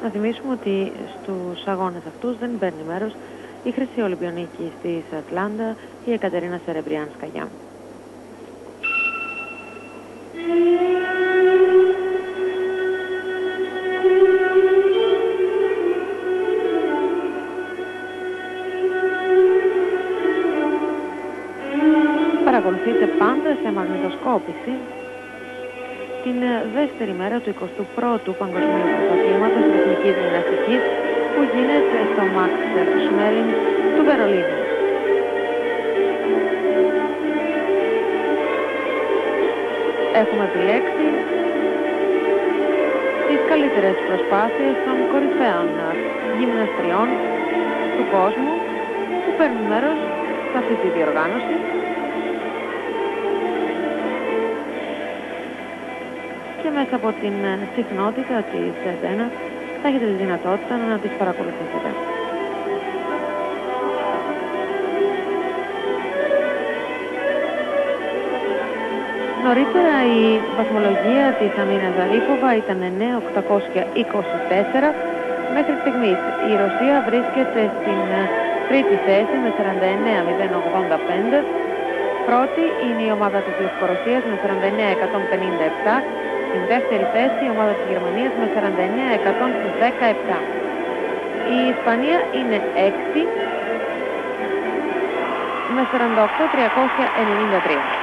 Να θυμίσουμε ότι στους αγώνες αυτούς δεν παίρνει μέρος η χρυσή Ολυμπιονίκη της Ατλάντα, η Εκατερίνα Σερεμπριάνσκαγια. Παρακολουθείτε πάντα σε μαγνητοσκόπηση την δεύτερη μέρα του 21ου Παγκοσμίου Πρωταθλήματος Εθνικής Γυμναστικής που γίνεται στο Max Schmeling του Βερολίνου. Έχουμε επιλέξει τις καλύτερες προσπάθειες των κορυφαίων γυμναστριών του κόσμου που παίρνουν μέρος σε αυτή τη διοργάνωση. Και μέσα από την συχνότητα της ΕΔΕΝΑ θα έχετε τη δυνατότητα να τις παρακολουθήσετε. Νωρίτερα η βαθμολογία της Αμίνα Ζαρίφοβα ήταν 9.824. Μέχρι στιγμής η Ρωσία βρίσκεται στην τρίτη θέση με 49.085. Πρώτη είναι η ομάδα της Λευκορωσίας με 49.157. Στην δεύτερη θέση η ομάδα της Γερμανίας με 49.117. Η Ισπανία είναι έκτη με 48.393.